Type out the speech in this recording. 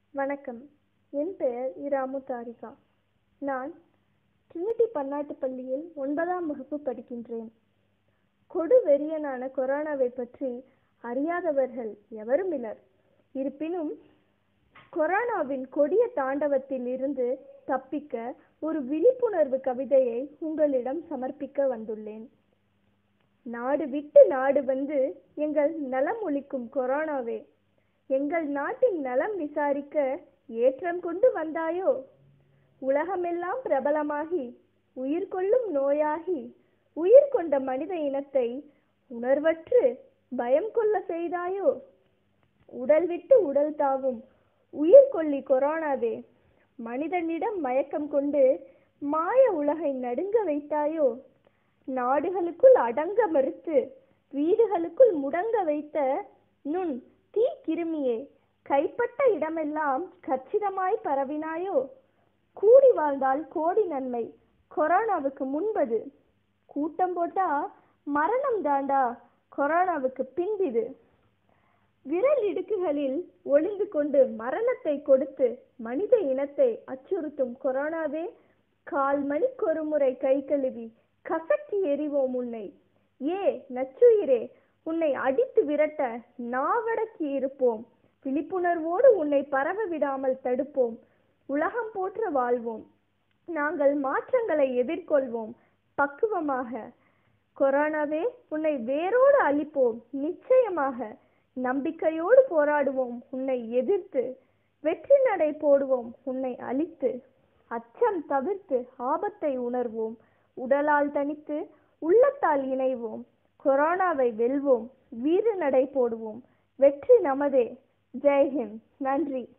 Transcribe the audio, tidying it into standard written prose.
வணக்கம். என் பெயர் இராமு தாரிகா. நான் ட்ரினிட்டி பன்னாட்டு பள்ளியில் 9ஆம் வகுப்பு படிக்கின்றேன். கொடுவெறியனான கொரோனாவை பற்றி அறியாதவர்கள் எவரும் இலர். இருப்பினும் கொரோனாவின் கொடிய தாண்டவத்தில் இருந்து தப்பிக்க ஒரு விழிப்புணர்வு கவிதையை உங்களிடம் சமர்ப்பிக்க வந்துள்ளேன். நாடு விட்டு நாடு வந்து எங்கள் நலம் ஒழிக்கும் கொரோனாவே, எங்கள் நாட்டின் நலம் விசாரிக்க ஏற்றம் கொண்டு வந்தாயோ. உலகமெல்லாம் பிரபலமாகி உயிர் கொள்ளும் நோயாகி உயிர் கொண்ட மனித இனத்தை உணர்வற்று பயம் கொள்ள செய்தாயோ. உடல் விட்டு உடல் தாவும் உயிர் கொல்லி கொரோனாவே, மனிதனிடம் மயக்கம் கொண்டு மாய உலகை நடுங்க வைத்தாயோ. நாடுகளுக்குள் அடங்க மறுத்து வீடுகளுக்குள் முடங்க வைத்த நுண் தீ கிருமியே, கைப்பட்ட இடமெல்லாம் கச்சிதமாய் பரவினாயோ. கூடி வாழ்ந்தால் கோடி நன்மை, கொரோனாவுக்கு முன்பது. கூட்டம் போட்டா மரணம் தாண்டா, கொரோனாவுக்கு பின்பிது. விரல் இடுக்குகளில் ஒளிந்து கொண்டு மரணத்தை கொடுத்து மனித இனத்தை அச்சுறுத்தும் கொரோனாவே, கால் மணிக்கொரு முறை கை கழுவி கசக்கி எறிவோம் உன்னை. ஏ நச்சுயிரே, உன்னை அடித்து விரட்ட நாவடக்கி இருப்போம். விழிப்புணர்வோடு உன்னை பரவ விடாமல் தடுப்போம். உலகம் போற்ற வாழ்வோம். நாங்கள் மாற்றங்களை எதிர்கொள்வோம் பக்குவமாக. கொரோனாவே, உன்னை வேரோடு அழிப்போம் நிச்சயமாக. நம்பிக்கையோடு போராடுவோம் உன்னை எதிர்த்து. வெற்றி நடை போடுவோம் உன்னை அழித்து. அச்சம் தவிர்த்து ஆபத்தை உணர்வோம். உடலால் தனித்து உள்ளத்தால் இணைவோம். கொரோனாவை வெல்வோம். வீறு நடை போடுவோம். வெற்றி நமதே. ஜெய்ஹிந்த். நன்றி.